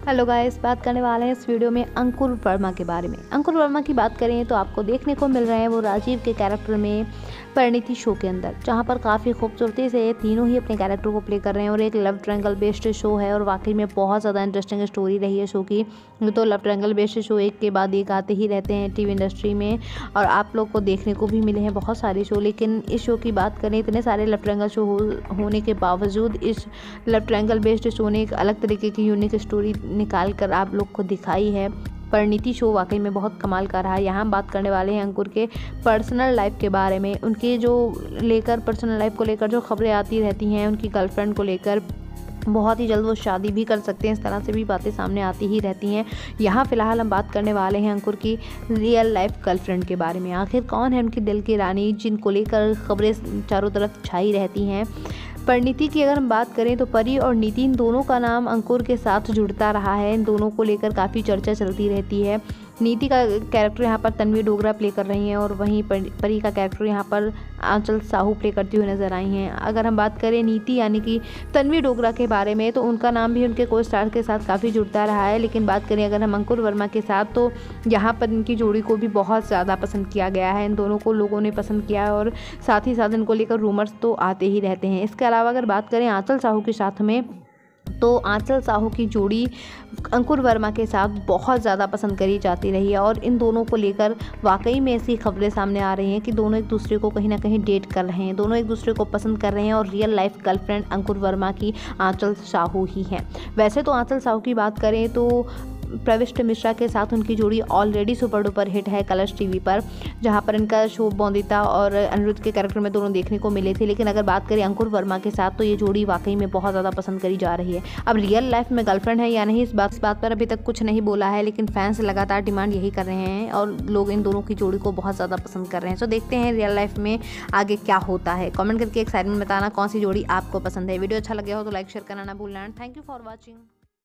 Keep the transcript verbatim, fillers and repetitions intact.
Hello guys, बात करने वाले हैं इस वीडियो में अंकुर वर्मा के बारे में। अंकुर वर्मा की बात करें तो आपको देखने को मिल रहे हैं वो राजीव के कैरेक्टर में परिणीति शो के अंदर, जहां पर काफ़ी खूबसूरती से तीनों ही अपने कैरेक्टर को प्ले कर रहे हैं और एक लव ट्रायंगल बेस्ड शो है और वाकई में बहुत ज़्यादा इंटरेस्टिंग स्टोरी रही है शो की। तो लव ट्रायंगल बेस्ड शो एक के बाद एक आते ही रहते हैं टीवी इंडस्ट्री में और आप लोग को देखने को भी मिले हैं बहुत सारे शो, लेकिन इस शो की बात करें इतने सारे लव ट्रायंगल शो हो, होने के बावजूद इस लव ट्रायंगल बेस्ड शो ने एक अलग तरीके की यूनिक स्टोरी निकाल कर आप लोग को दिखाई है। परिणीति शो वाकई में बहुत कमाल का रहा है। यहाँ हम बात करने वाले हैं अंकुर के पर्सनल लाइफ के बारे में, उनके जो लेकर पर्सनल लाइफ को लेकर जो खबरें आती रहती हैं, उनकी गर्लफ्रेंड को लेकर बहुत ही जल्द वो शादी भी कर सकते हैं, इस तरह से भी बातें सामने आती ही रहती हैं। यहाँ फ़िलहाल हम बात करने वाले हैं अंकुर की रियल लाइफ गर्लफ्रेंड के बारे में। आखिर कौन है उनकी दिल की रानी जिनको लेकर खबरें चारों तरफ छाई रहती हैं। परिणीति की अगर हम बात करें तो परी और नीति, इन दोनों का नाम अंकुर के साथ जुड़ता रहा है। इन दोनों को लेकर काफ़ी चर्चा चलती रहती है। नीति का कैरेक्टर यहाँ पर तन्वी डोगरा प्ले कर रही हैं और वहीं परी का कैरेक्टर यहाँ पर आंचल साहू प्ले करती हुई नजर आई हैं। अगर हम बात करें नीति यानी कि तन्वी डोगरा के बारे में तो उनका नाम भी उनके को स्टार के साथ काफ़ी जुड़ता रहा है, लेकिन बात करें अगर हम अंकुर वर्मा के साथ तो यहाँ पर इनकी जोड़ी को भी बहुत ज़्यादा पसंद किया गया है। इन दोनों को लोगों ने पसंद किया है और साथ ही साथ इनको लेकर रूमर्स तो आते ही रहते हैं। इसके अलावा अगर बात करें आंचल साहू के साथ में तो आंचल साहू की जोड़ी अंकुर वर्मा के साथ बहुत ज़्यादा पसंद करी जाती रही है और इन दोनों को लेकर वाकई में ऐसी खबरें सामने आ रही हैं कि दोनों एक दूसरे को कहीं ना कहीं डेट कर रहे हैं, दोनों एक दूसरे को पसंद कर रहे हैं और real life girlfriend Ankur Verma की आंचल साहू ही हैं। वैसे तो आंचल साहू की बात करें तो प्रविष्ट मिश्रा के साथ उनकी जोड़ी ऑलरेडी सुपर डुपर हिट है कलर्स टीवी पर, जहां पर इनका शो बौंदिता और अनिरुद्ध के कैरेक्टर में दोनों देखने को मिले थे। लेकिन अगर बात करें अंकुर वर्मा के साथ तो ये जोड़ी वाकई में बहुत ज़्यादा पसंद करी जा रही है। अब रियल लाइफ में गर्लफ्रेंड है या नहीं, इस बात इस बात पर अभी तक कुछ नहीं बोला है, लेकिन फैंस लगातार डिमांड यही कर रहे हैं और लोग इन दोनों की जोड़ी को बहुत ज़्यादा पसंद कर रहे हैं। सो देखते हैं रियल लाइफ में आगे क्या होता है। कॉमेंट करके एक साइड में बताना कौन सी जोड़ी आपको पसंद है। वीडियो अच्छा लगे हो तो लाइक शेयर करना ना भूलना। Thank you for watching.